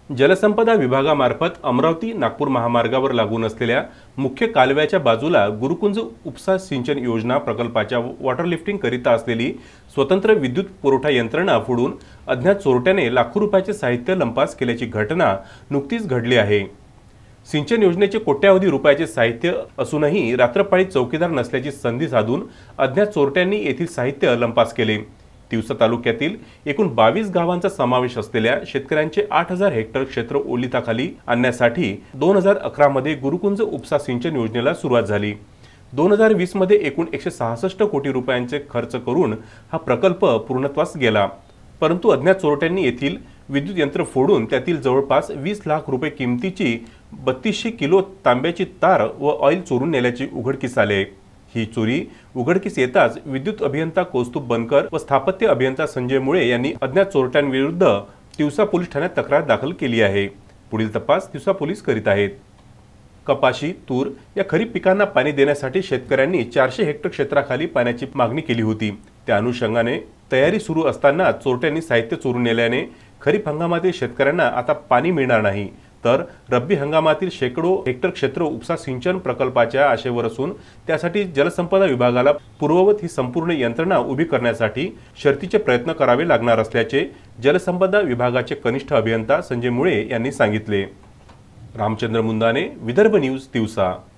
जलसंपदा विभागामार्फत अमरावती नागपूर महामार्गावर लागून असलेल्या मुख्य कालव्याच्या बाजूला गुरुकुंज उपसा सिंचन योजना प्रकल्पाच्या वॉटर लिफ्टिंग करिता असलेली स्वतंत्र विद्युत पुरवठा यंत्रणा फोडून अज्ञात चोरट्याने लाखो रुपयाचे साहित्य लंपास केल्याची घटना नुकतीच घडली आहे। सिंचन योजनेचे कोट्यावधी रुपयाचे साहित्य असूनही रात्रपाळी चौकीदार नसल्याची संधी साधून अज्ञात चोरट्यांनी येथील साहित्य लंपास केले। तिवसा तालुक्यातील एकूण 22 गावांचा समावेश असलेल्या शेतकऱ्यांचे 8000 हेक्टर क्षेत्र ओलिताखाली आणण्यासाठी 2011 मध्ये गुरुकुंज उपसा सिंचन योजनेला सुरुवात झाली। 2020 मध्ये एकूण 166 कोटी रुपयांचे खर्च करून हा प्रकल्प पूर्णत्वास गेला, परंतु अज्ञात चोरट्यांनी येथील विद्युत यंत्र फोडून त्यातील जवळपास 20 लाख रुपये किमतीची 3200 किलो तांब्याची तार व ऑइल चोरून नेल्याचे उघडकीस आले। ही चोरी उघडकीस येताच विद्युत अभियंता कौस्तुभ बनकर व स्थापत्य अभियंता संजय मुळे यांनी अज्ञात चोरट्यांविरुद्ध तिवसा पोलीस ठाण्यात तक्रार दाखल केली आहे। पुढील तपास तिवसा पोलीस करीत आहेत। कपाशी, तूर या खरीप पिकांना पाणी देण्यासाठी शेतकऱ्यांनी 400 हेक्टर क्षेत्राखाली पाण्याची मागणी केली होती। त्या अनुषंगाने तयारी सुरू असताना चोरट्यांनी साहित्य चोरून नेल्याने खरीप हंगामातील शेतकऱ्यांना आता पाणी मिळणार नाही, तर रब्बी हंगामातील शेकडो हेक्टर क्षेत्र उपसा सिंचन प्रकल्पाच्या आशेवर असून त्यासाठी जलसंपदा विभागाला पूर्ववत ही संपूर्ण यंत्रणा उभी करण्यासाठी शर्तीचे प्रयत्न करावे लागणार असल्याचे जलसंपदा विभागाचे कनिष्ठ अभियंता संजय मुळे यांनी सांगितले। रामचंद्र मुंदाने, विदर्भ न्यूज, तिवसा।